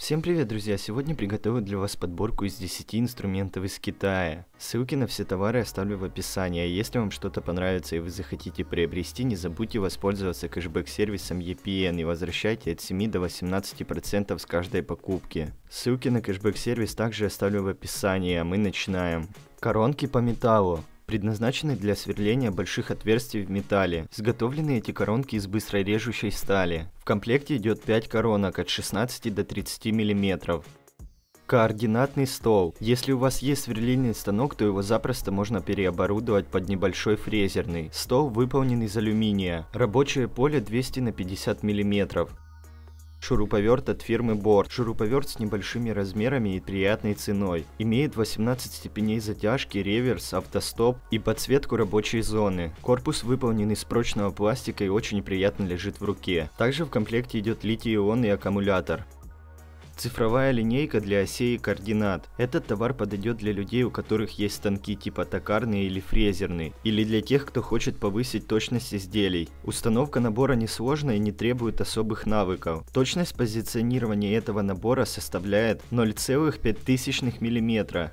Всем привет, друзья! Сегодня приготовил для вас подборку из 10 инструментов из Китая. Ссылки на все товары оставлю в описании, а если вам что-то понравится и вы захотите приобрести, не забудьте воспользоваться кэшбэк-сервисом EPN и возвращайте от 7 до 18% с каждой покупки. Ссылки на кэшбэк-сервис также оставлю в описании, а мы начинаем. Коронки по металлу. Предназначены для сверления больших отверстий в металле. Изготовлены эти коронки из быстрорежущей стали. В комплекте идет 5 коронок от 16 до 30 мм. Координатный стол. Если у вас есть сверлильный станок, то его запросто можно переоборудовать под небольшой фрезерный. Стол выполнен из алюминия. Рабочее поле 200 на 50 мм. Шуруповерт от фирмы Борт. Шуруповерт с небольшими размерами и приятной ценой. Имеет 18 степеней затяжки, реверс, автостоп и подсветку рабочей зоны. Корпус выполнен из прочного пластика и очень приятно лежит в руке. Также в комплекте идет литий-ионный аккумулятор. Цифровая линейка для осей и координат. Этот товар подойдет для людей, у которых есть станки типа токарный или фрезерный, или для тех, кто хочет повысить точность изделий. Установка набора несложная и не требует особых навыков. Точность позиционирования этого набора составляет 0,005 мм.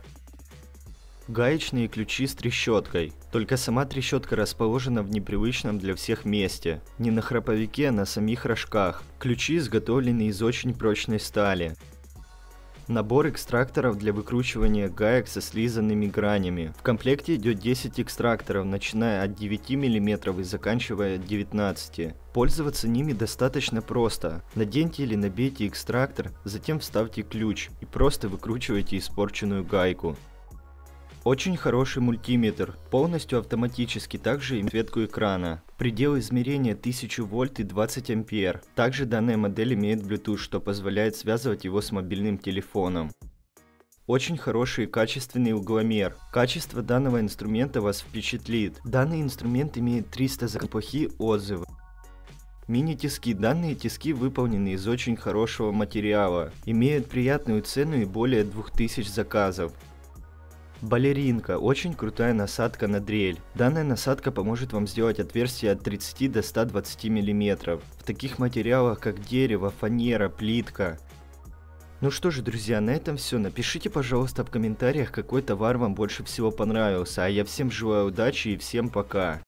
Гаечные ключи с трещоткой. Только сама трещотка расположена в непривычном для всех месте. Не на храповике, а на самих рожках. Ключи изготовлены из очень прочной стали. Набор экстракторов для выкручивания гаек со слизанными гранями. В комплекте идет 10 экстракторов, начиная от 9 мм и заканчивая 19. Пользоваться ними достаточно просто. Наденьте или набейте экстрактор, затем вставьте ключ и просто выкручивайте испорченную гайку. Очень хороший мультиметр, полностью автоматический, также и подсветку экрана. Предел измерения 1000 вольт и 20 ампер. Также данная модель имеет Bluetooth, что позволяет связывать его с мобильным телефоном. Очень хороший и качественный угломер. Качество данного инструмента вас впечатлит. Данный инструмент имеет 300 за неплохие отзывы. Мини-тиски. Данные тиски выполнены из очень хорошего материала. Имеют приятную цену и более 2000 заказов. Балеринка. Очень крутая насадка на дрель. Данная насадка поможет вам сделать отверстия от 30 до 120 мм. В таких материалах как дерево, фанера, плитка. Ну что же, друзья, на этом все. Напишите, пожалуйста, в комментариях, какой товар вам больше всего понравился. А я всем желаю удачи и всем пока.